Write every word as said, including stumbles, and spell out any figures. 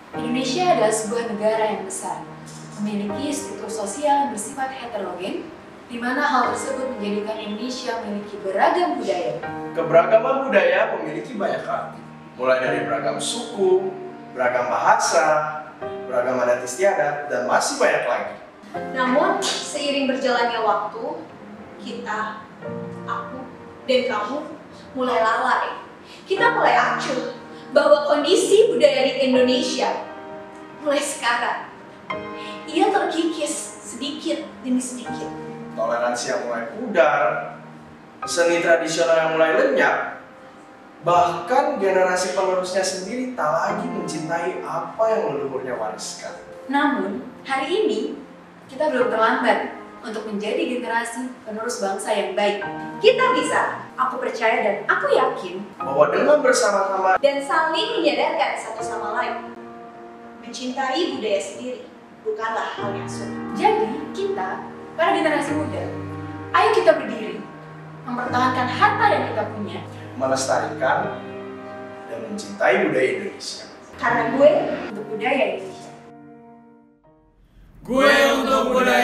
Indonesia adalah sebuah negara yang besar, memiliki struktur sosial yang bersifat heterogen, di mana hal tersebut menjadikan Indonesia memiliki beragam budaya. Keberagaman budaya memiliki banyak arti, mulai dari beragam suku, beragam bahasa, beragam adat istiadat, dan masih banyak lagi. Namun, seiring berjalannya waktu, kita, aku, dan kamu mulai lalai. Kita mulai acuh bahwa kondisi budaya di Indonesia mulai sekarang, ia terkikis sedikit demi sedikit. Toleransi yang mulai pudar, seni tradisional yang mulai lenyap, bahkan generasi penerusnya sendiri tak lagi mencintai apa yang leluhurnya wariskan. Namun, hari ini kita belum terlambat untuk menjadi generasi penerus bangsa yang baik. Kita bisa, aku percaya dan aku yakin, Bahwa dengan bersama-sama dan saling menyadarkan satu sama lain, mencintai budaya sendiri bukanlah hal yang sulit. Jadi, kita, para generasi muda, ayo kita berdiri, mempertahankan harta yang kita punya, melestarikan dan mencintai budaya Indonesia. Karena gue untuk budaya Indonesia. Gue untuk budaya